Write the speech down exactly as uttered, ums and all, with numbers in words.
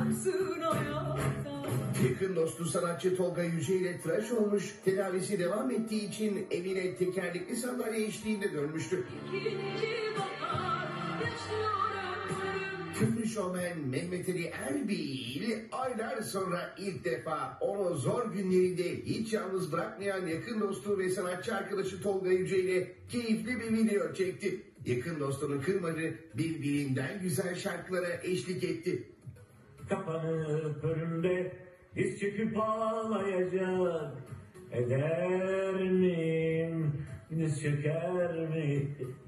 varsın hayatta. Yakın dostu sanatçı Tolga Yüce ile tıraş olmuş, tedavisi devam ettiği için evine tekerlekli sandalye eşliğinde dönmüştü. İkinci bahar yaşıyorum. Ünlü şovmen Mehmet Ali Erbil aylar sonra ilk defa onu zor günlerinde hiç yalnız bırakmayan yakın dostu ve sanatçı arkadaşı Tolga Yüce ile keyifli bir video çekti. Yakın dostunu kırmadı, birbirinden güzel şarkılara eşlik etti. Kapanıp önümde diz çöküp ağlayacak, eder miyim, diz çöker mi?